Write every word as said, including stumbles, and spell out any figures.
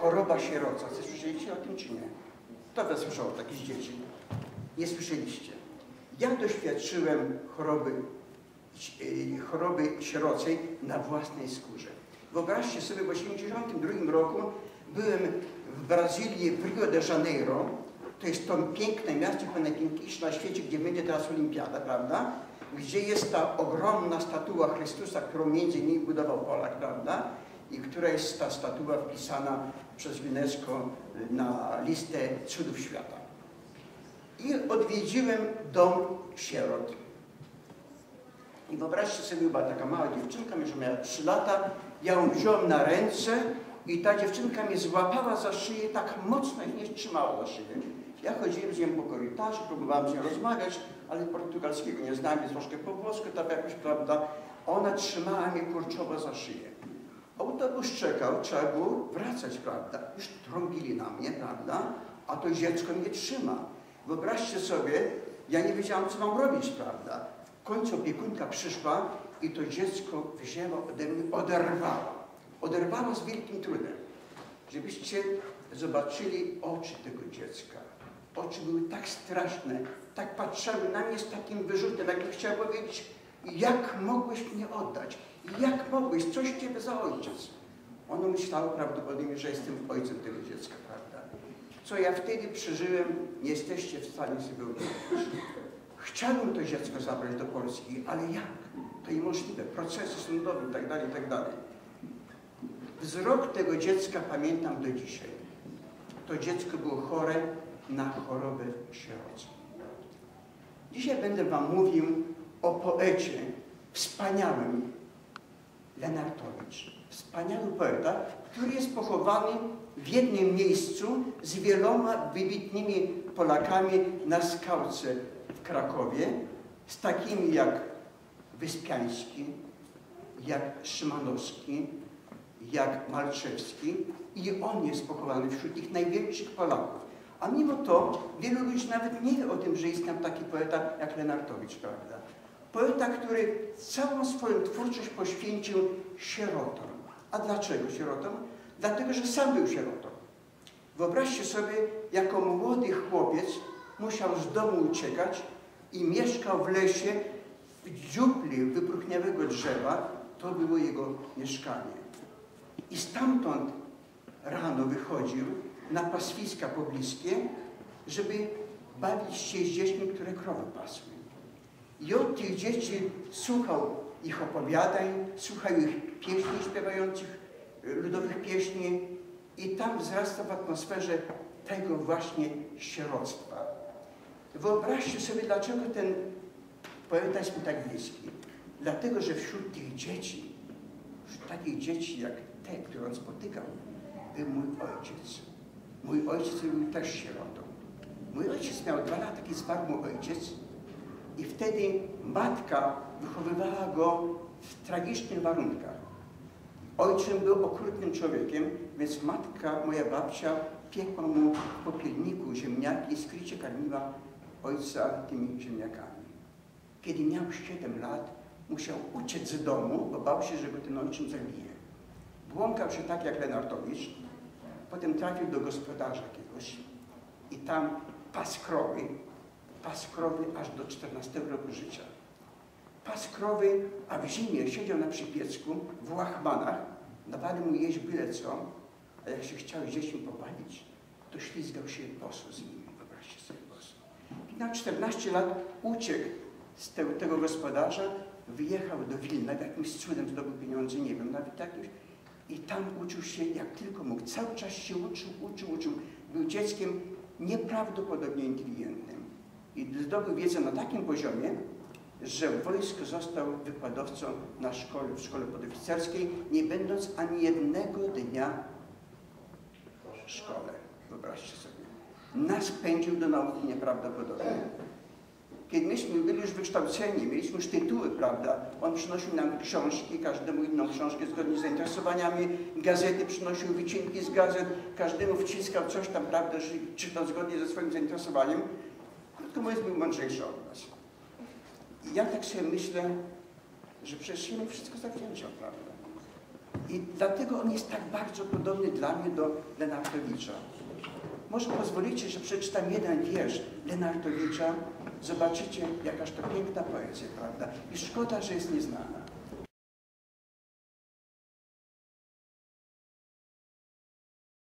choroba sieroca. Słyszeliście o tym, czy nie? Kto was słyszał o takich dzieci? Nie słyszeliście. Ja doświadczyłem choroby, choroby sierocej na własnej skórze. Wyobraźcie sobie, w tysiąc dziewięćset osiemdziesiątym drugim roku byłem w Brazylii, w Rio de Janeiro. To jest to piękne miasto, chyba najpiękniejsze na świecie, gdzie będzie teraz olimpiada, prawda? Gdzie jest ta ogromna statua Chrystusa, którą między innymi budował Polak, prawda? I która jest ta statua wpisana przez UNESCO na listę cudów świata. I odwiedziłem dom sierot. I wyobraźcie sobie, była taka mała dziewczynka, już miała trzy lata, ja ją wziąłem na ręce i ta dziewczynka mnie złapała za szyję tak mocno i nie trzymała za szyję. Ja chodziłem z nią po korytarzu, próbowałem z nią rozmawiać, ale portugalskiego nie znałem, więc troszkę po włosku, tam jakoś, prawda, ona trzymała mnie kurczowo za szyję. Autobus czekał, trzeba było wracać, prawda, już trąbili na mnie, prawda, a to dziecko mnie trzyma. Wyobraźcie sobie, ja nie wiedziałam, co mam robić, prawda. W końcu opiekunka przyszła i to dziecko wzięła ode mnie, oderwała. Oderwała z wielkim trudem. Żebyście zobaczyli oczy tego dziecka. Oczy były tak straszne, tak patrzyły na mnie z takim wyrzutem, jakby chciała powiedzieć, jak mogłeś mnie oddać? Jak mogłeś? Coś ciebie za ojciec? Ono myślało prawdopodobnie, że jestem ojcem tego dziecka, prawda? Co ja wtedy przeżyłem, nie jesteście w stanie sobie wyobrazić. Chciałbym to dziecko zabrać do Polski, ale jak? To niemożliwe. Procesy sądowe i tak dalej, i tak dalej. Wzrok tego dziecka pamiętam do dzisiaj. To dziecko było chore na chorobę sierocą. Dzisiaj będę wam mówił o poecie wspaniałym Lenartowicz. Wspaniały poeta, który jest pochowany w jednym miejscu z wieloma wybitnymi Polakami na skałce w Krakowie, z takimi jak Wyspiański, jak Szymanowski, jak Malczewski, i on jest pochowany wśród tych największych Polaków. A mimo to wielu ludzi nawet nie wie o tym, że istniał taki poeta jak Lenartowicz, prawda? Poeta, który całą swoją twórczość poświęcił sierotom. A dlaczego sierotom? Dlatego, że sam był sierotą. Wyobraźcie sobie, jako młody chłopiec musiał z domu uciekać i mieszkał w lesie, w dziupli wypróchniałego drzewa. To było jego mieszkanie. I stamtąd rano wychodził na pastwiska pobliskie, żeby bawić się z dziećmi, które krowy pasły. I od tych dzieci słuchał ich opowiadań, słuchał ich pieśni śpiewających, ludowych pieśni, i tam wzrastał w atmosferze tego właśnie sieroctwa. Wyobraźcie sobie, dlaczego ten poeta jest mi tak bliski. Dlatego, że wśród tych dzieci, wśród takich dzieci jak te, które on spotykał, był mój ojciec. Mój ojciec był też sierotą. Mój ojciec miał dwa lata, kiedy zmarł mój ojciec, i wtedy matka wychowywała go w tragicznych warunkach. Ojczym był okrutnym człowiekiem, więc matka, moja babcia, piekła mu w popielniku ziemniaki i skrycie karmiła ojca tymi ziemniakami. Kiedy miał siedem lat, musiał uciec z domu, bo bał się, że go ten ojczym zabije. Błąkał się tak jak Lenartowicz, potem trafił do gospodarza jakiegoś i tam pas krowy, pas krowy aż do czternastego roku życia. Pas krowy, a w zimie siedział na przypiecku w łachmanach, dawali mu jeść byle co, a jak się chciał z dziećmi pobawić, to ślizgał się boso z nimi, wyobraźcie sobie boso. I na czternaście lat uciekł z tego, tego gospodarza, wyjechał do Wilna, jakimś cudem zdobył pieniądze, nie wiem, nawet jakimś, i tam uczył się jak tylko mógł. Cały czas się uczył, uczył, uczył. Był dzieckiem nieprawdopodobnie inteligentnym. I zdobył wiedzę na takim poziomie, że w wojsku został wykładowcą na szkole, w szkole podoficerskiej, nie będąc ani jednego dnia w szkole. Wyobraźcie sobie. Nas pędził do nauki nieprawdopodobnie. Kiedy myśmy byli już wykształceni, mieliśmy już tytuły, prawda, on przynosił nam książki, każdemu inną książkę zgodnie z zainteresowaniami, gazety przynosił, wycinki z gazet, każdemu wciskał coś tam, prawda, czytał zgodnie ze swoim zainteresowaniem. Krótko mówiąc, był mądrzejszy od nas. I ja tak sobie myślę, że przecież jemu wszystko zawdzięczał, prawda. I dlatego on jest tak bardzo podobny dla mnie do Lenartowicza. Może pozwolicie, że przeczytam jeden wiersz Lenartowicza. Zobaczycie, jakaż to piękna poezja, prawda? I szkoda, że jest nieznana.